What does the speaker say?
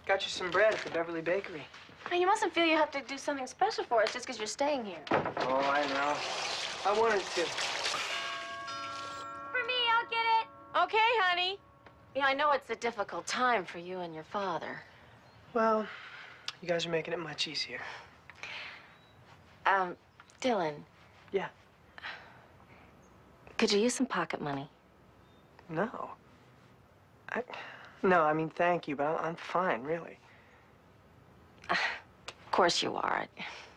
Got you some bread at the Beverly Bakery. Hey, you mustn't feel you have to do something special for us just because you're staying here. Oh, I know. I wanted to. For me, I'll get it. Okay, honey. Yeah, I know it's a difficult time for you and your father. Well, you guys are making it much easier. Dylan. Yeah. Could you use some pocket money? No. No, I mean, thank you, but I'm fine, really. Of course you are.